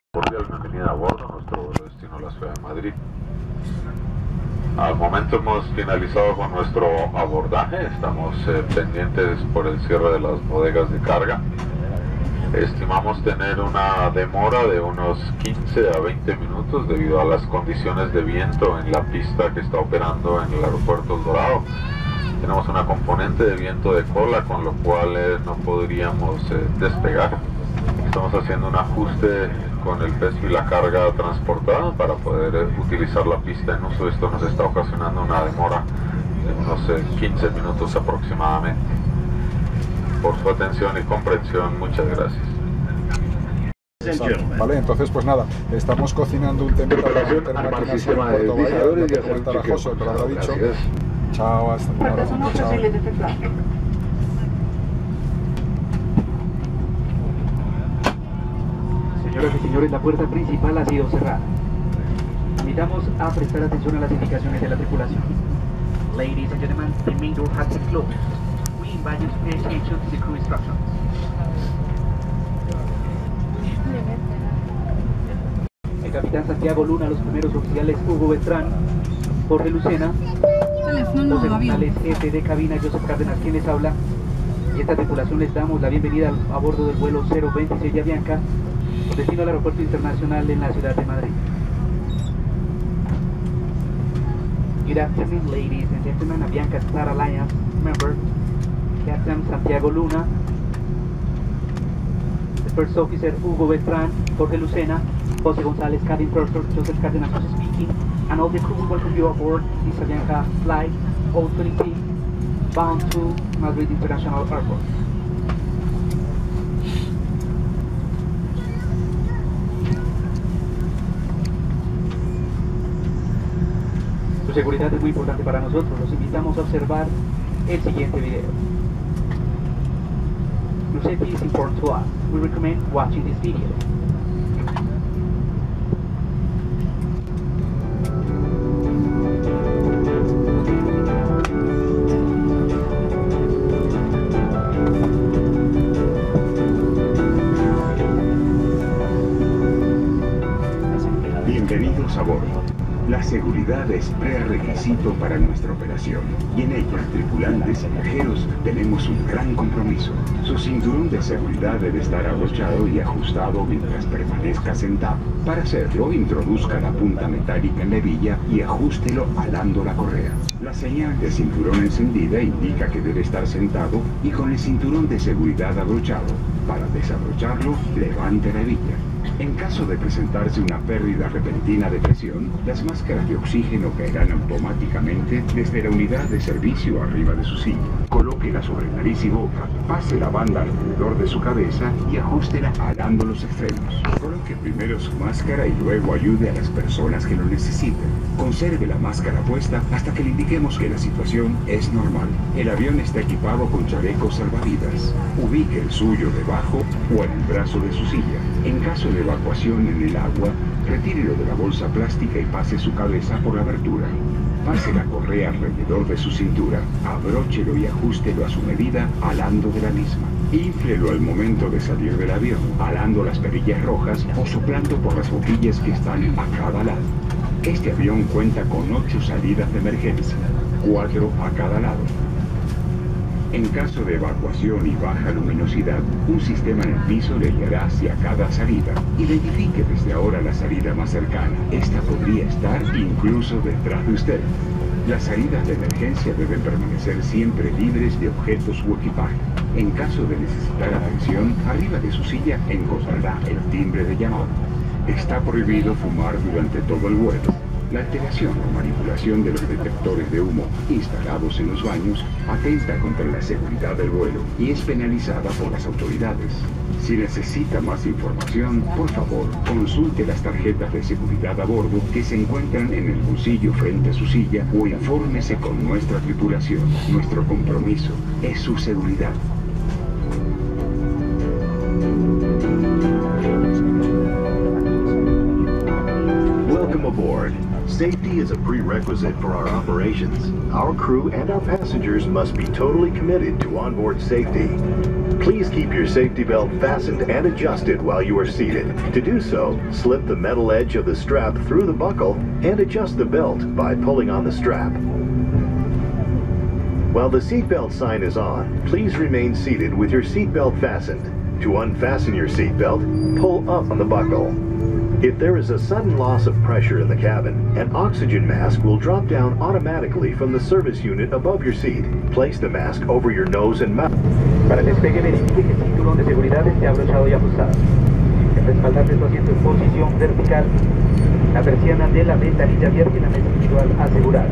Cordial bienvenida a bordo, nuestro vuelo destino a la ciudad de Madrid. Al momento hemos finalizado con nuestro abordaje, estamos pendientes por el cierre de las bodegas de carga. Estimamos tener una demora de unos 15 a 20 minutos debido a las condiciones de viento en la pista que está operando en el aeropuerto El Dorado. Tenemos una componente de viento de cola, con lo cual no podríamos despegar. Estamos haciendo un ajuste con el peso y la carga transportada para poder utilizar la pista en uso. Esto nos está ocasionando una demora de unos 15 minutos aproximadamente. Por su atención y comprensión, muchas gracias. Vale, entonces pues nada, estamos cocinando un tema para meter máquinas en Puerto Bahía, no te comentará José, pero habrá dicho. Chao, hasta luego. Chao. Señoras y señores, la puerta principal ha sido cerrada. Invitamos a prestar atención a las indicaciones de la tripulación. Ladies and gentlemen, the main door has been closed. We invite you to pay attention to the crew instructions. El capitán Santiago Luna, los primeros oficiales Hugo Beltrán, Jorge Lucena, los secundales jefe de cabina Joseph Cárdenas, quien les habla, y esta tripulación les damos la bienvenida a bordo del vuelo 026 de Avianca, con destino al aeropuerto internacional en la ciudad de Madrid. Good afternoon, ladies and gentlemen. Avianca Star Alliance member, Captain Santiago Luna, the first officer Hugo Beltrán, Jorge Lucena, José González, cabin purser, Joseph Cárdenas speaking, and all the crew will welcome you aboard this Avianca flight 023 bound to Madrid International Airport. Su seguridad es muy importante para nosotros. Los invitamos a observar el siguiente video. Your safety is important to us. We recommend watching this video. Bienvenidos a bordo. La seguridad es prerequisito para nuestra operación y en ella, tripulantes y viajeros, tenemos un gran compromiso. Su cinturón de seguridad debe estar abrochado y ajustado mientras permanezca sentado. Para hacerlo, introduzca la punta metálica en la hebilla y ajústelo alando la correa. La señal de cinturón encendida indica que debe estar sentado y con el cinturón de seguridad abrochado. Para desabrocharlo, levante la hebilla. En caso de presentarse una pérdida repentina de presión, las máscaras de oxígeno caerán automáticamente desde la unidad de servicio arriba de su silla. Colóquela sobre nariz y boca, pase la banda alrededor de su cabeza y ajústela alando los extremos. Coloque primero su máscara y luego ayude a las personas que lo necesiten. Conserve la máscara puesta hasta que le indiquemos que la situación es normal. El avión está equipado con chalecos salvavidas. Ubique el suyo debajo o en el brazo de su silla. En caso de evacuación en el agua, retírelo de la bolsa plástica y pase su cabeza por la abertura. Pase la correa alrededor de su cintura, abróchelo y ajústelo a su medida, alando de la misma. Inflelo al momento de salir del avión, alando las perillas rojas o soplando por las boquillas que están a cada lado. Este avión cuenta con 8 salidas de emergencia, 4 a cada lado. En caso de evacuación y baja luminosidad, un sistema en el piso le guiará hacia cada salida. Identifique desde ahora la salida más cercana. Esta podría estar incluso detrás de usted. Las salidas de emergencia deben permanecer siempre libres de objetos u equipaje. En caso de necesitar atención, arriba de su silla encontrará el timbre de llamado. Está prohibido fumar durante todo el vuelo. La alteración o manipulación de los detectores de humo instalados en los baños atenta contra la seguridad del vuelo y es penalizada por las autoridades. Si necesita más información, por favor, consulte las tarjetas de seguridad a bordo que se encuentran en el bolsillo frente a su silla o infórmese con nuestra tripulación. Nuestro compromiso es su seguridad. Welcome aboard. Safety is a prerequisite for our operations. Our crew and our passengers must be totally committed to onboard safety. Please keep your safety belt fastened and adjusted while you are seated. To do so, slip the metal edge of the strap through the buckle and adjust the belt by pulling on the strap. While the seatbelt sign is on, please remain seated with your seatbelt fastened. To unfasten your seatbelt, pull up on the buckle. If there is a sudden loss of pressure in the cabin, an oxygen mask will drop down automatically from the service unit above your seat. Place the mask over your nose and mouth. Para el despegue verifique que el cinturón de seguridad esté abrochado y ajustado. El respaldar de su asiento en posición vertical. La persiana de la ventanilla abierta y la mesa individual asegurada.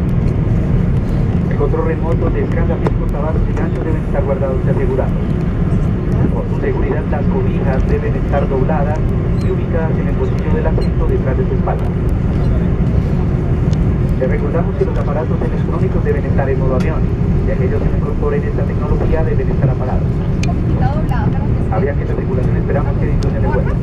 El control remoto de escándalo, portavasos y ganchos deben estar guardados y asegurados. Por su seguridad, las cobijas deben estar dobladas y ubicadas en el bolsillo del asiento detrás de su espalda. Les recordamos que los aparatos electrónicos deben estar en modo avión y aquellos que no incorporen esta tecnología deben estar apagados. Habría que la tripulación esperamos que disfruten el vuelo.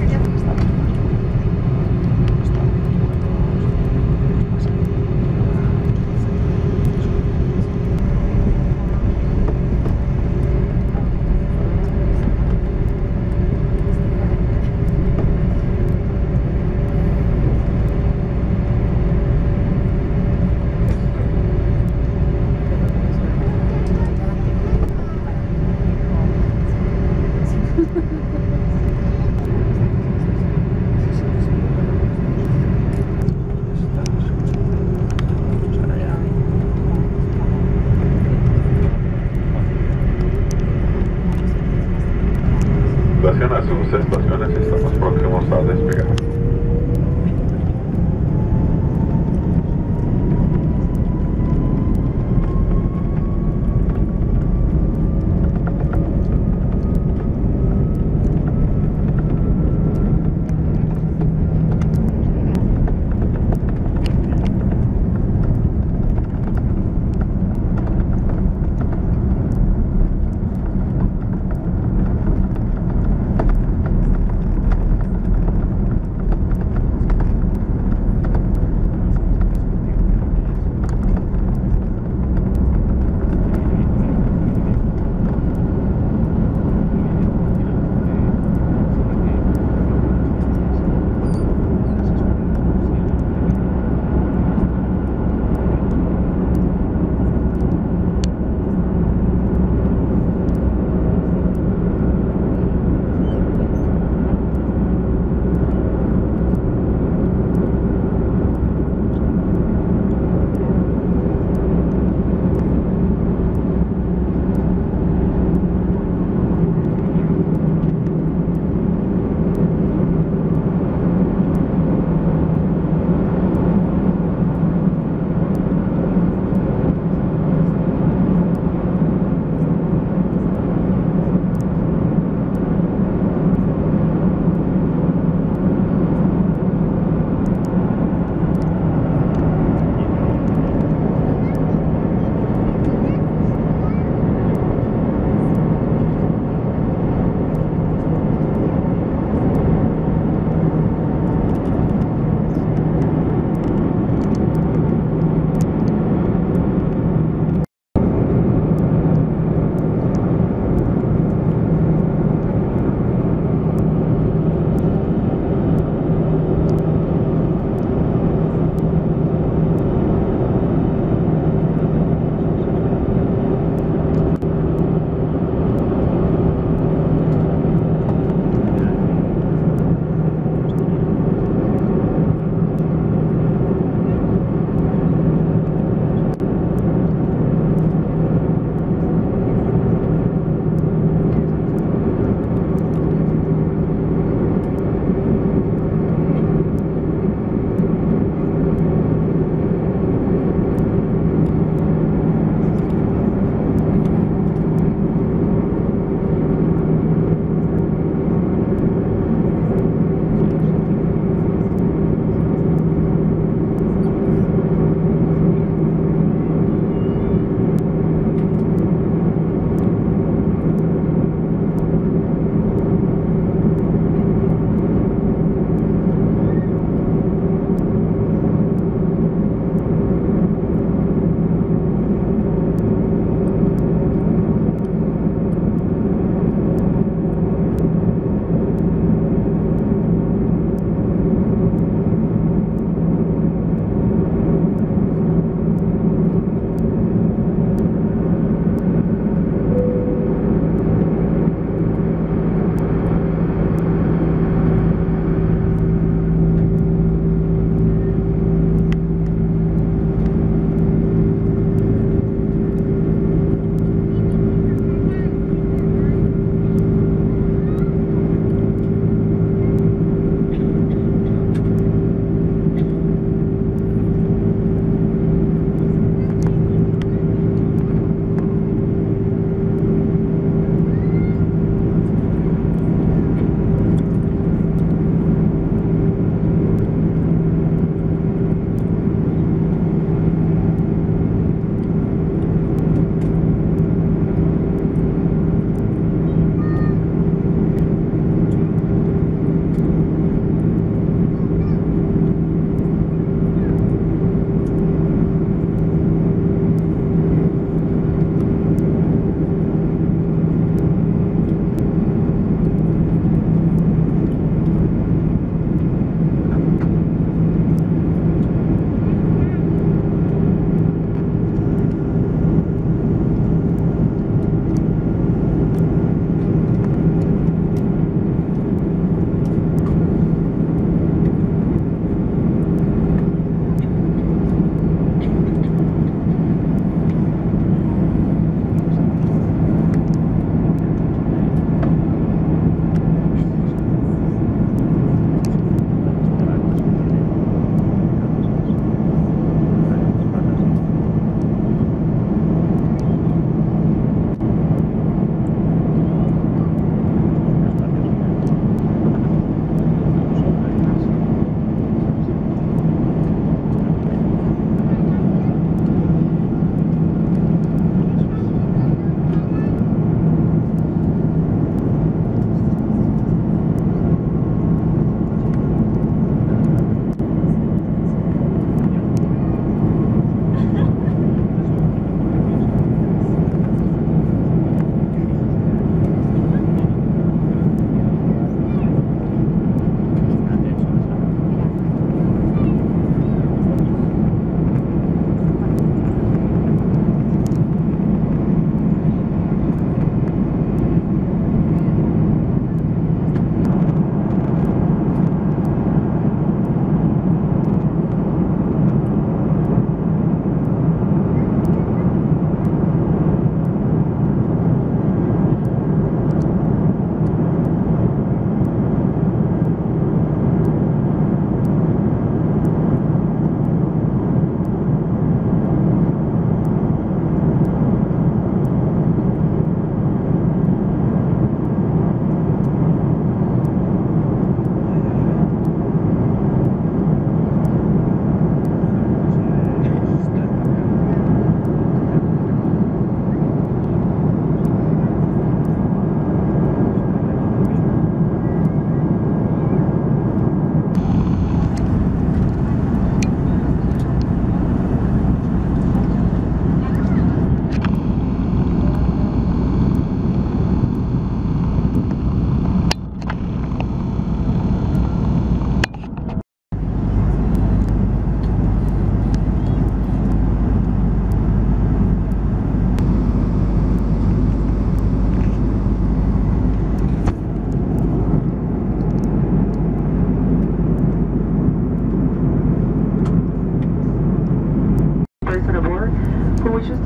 A sus estaciones, estamos próximos a despegar.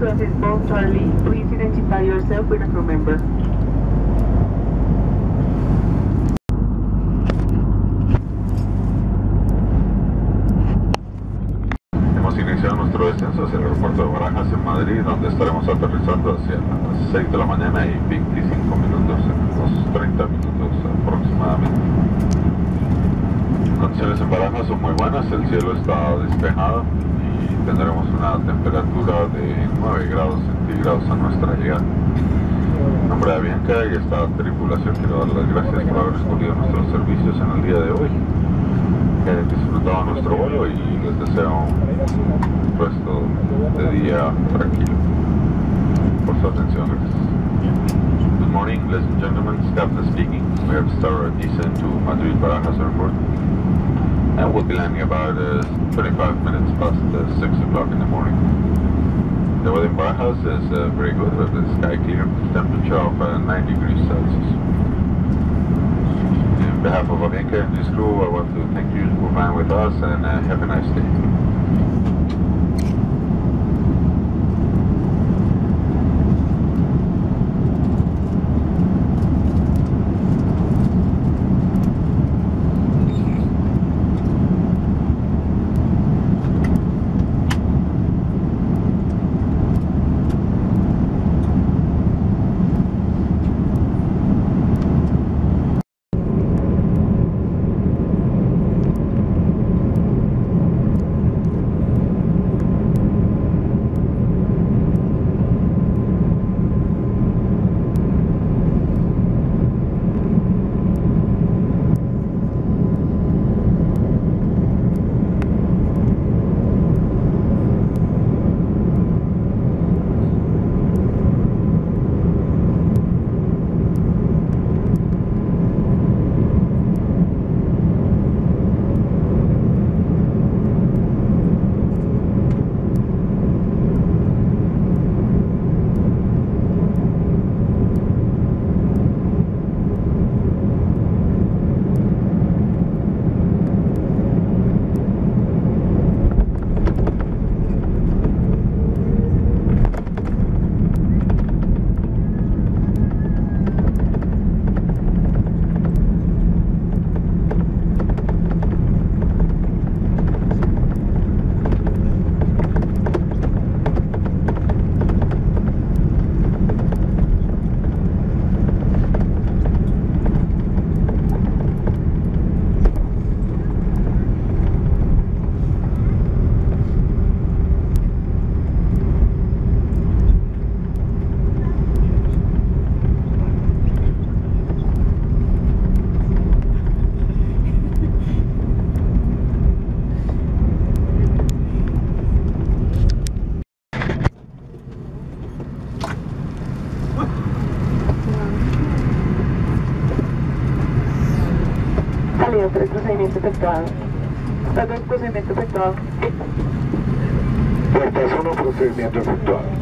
12 is Bolt Charlie. Please identify yourself with a crew member. Hemos iniciado nuestro descenso hacia el aeropuerto de Barajas en Madrid, donde estaremos aterrizando hacia las 6 de la mañana y 25 minutos, en unos 30 minutos aproximadamente. Las condiciones en Barajas son muy buenas, el cielo está despejado y tendremos una temperatura de 9 grados centígrados a nuestra llegada. En nombre de Avianca y esta tripulación quiero dar las gracias por haber escogido nuestros servicios en el día de hoy. Que hayan disfrutado nuestro vuelo y les deseo un resto de día tranquilo. Por su atención, gracias. Good morning, ladies and gentlemen, Captain speaking. We have started our descent to Madrid Barajas Airport and we'll be landing about 25 minutes past 6 o'clock in the morning. The weather in Barajas is very good, with the sky clear, temperature of 9 degrees Celsius. On behalf of Avianca and this crew, I want to thank you for flying with us and have a nice day. Salida 3, procedimiento efectuado. Salud, procedimiento efectuado. Puertas 1, procedimiento efectuado.